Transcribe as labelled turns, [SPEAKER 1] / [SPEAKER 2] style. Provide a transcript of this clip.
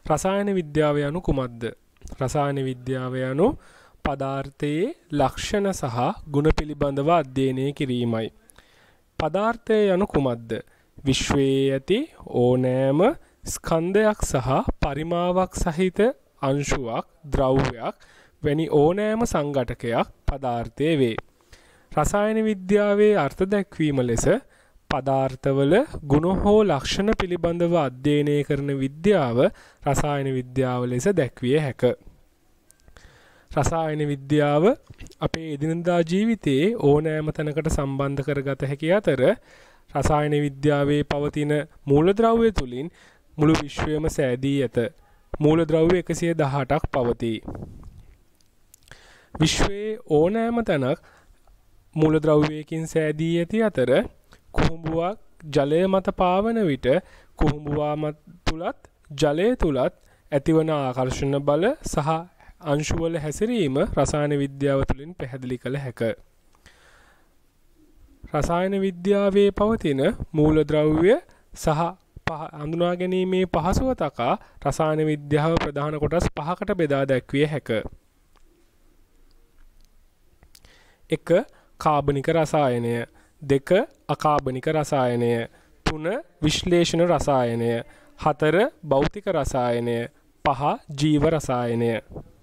[SPEAKER 1] රසායන විද්‍යාව යනු කුමක්ද? රසායන විද්‍යාව යනු පදාර්ථයේ ලක්ෂණ සහ ගුණ පිළිබඳව අධ්‍යයනය කිරීමයි. පදාර්ථය යනු කුමක්ද? විශ්වයේ ඇති ඕනෑම ස්කන්ධයක් සහ පරිමාවක් සහිත අංශුවක්, ද්‍රව්‍යයක් වැනි ඕනෑම සංඝටකයක් පදාර්ථය වේ. රසායන විද්‍යාවේ අර්ථ දැක්වීම ලෙස පදාර්ථවල ගුණ හෝ ලක්ෂණ පිළිබඳව අධ්‍යයනය කරන විද්‍යාව රසායන විද්‍යාව ලෙස දැක්විය හැක. රසායන විද්‍යාව අපේ එදිනෙදා ජීවිතයේ ඕනෑම තැනකට සම්බන්ධ කරගත හැකි අතර රසායන විද්‍යාවේ පවතින මූලද්‍රව්‍ය තුලින් මුළු විශ්වයම සෑදී ඇත. මූලද්‍රව්‍ය 118ක් පවතී. විශ්වයේ ඕනෑම තැනක් මූලද්‍රව්‍යයකින් සෑදී ඇති අතර කුහුඹුවක් ජලය මත පාවන විට කුහුඹුවා තුලත් ජලය තුලත් ඇතිවන ආකර්ෂණ බල සහ අංශුවල හැසිරීම රසායන විද්‍යාව තුළින් පැහැදිලි කළ හැකිය. රසායන විද්‍යාවේ පවතින මූලද්‍රව්‍ය සහ හඳුනා ගැනීමේ පහසුව තකා රසායන විද්‍යාව ප්‍රධාන කොටස් 5කට බෙදා දැක්විය හැකිය. 1. කාබනික රසායනය, 2. අකාබනික රසායනය, 3. විශ්ලේෂණ රසායනය, 4. භෞතික රසායනය, 5. ජීව රසායනය.